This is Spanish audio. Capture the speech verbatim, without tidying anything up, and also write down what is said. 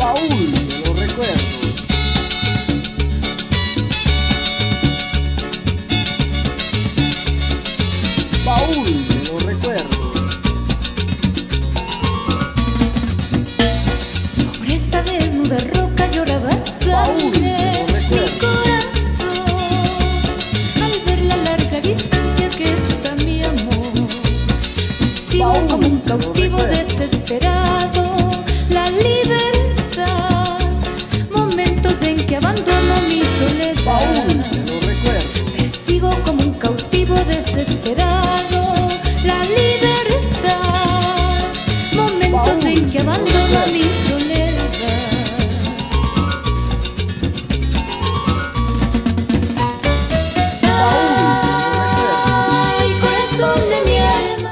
Baúl de los recuerdos. Baúl de los recuerdos. Sobre esta desnuda roca lloraba Baúl sangre de los mi recuerdos. corazón al ver la larga distancia que está mi amor. Sigo Baúl como un de los cautivo recuerdos. desesperado.